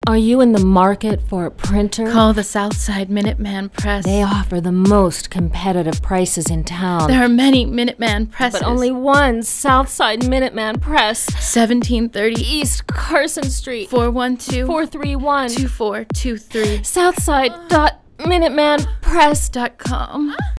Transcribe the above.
Are you in the market for a printer? Call the Southside Minuteman Press. They offer the most competitive prices in town. There are many Minuteman presses. But only one Southside Minuteman Press. 1730 East Carson Street. 412-431-2423. Southside.minutemanpress.com.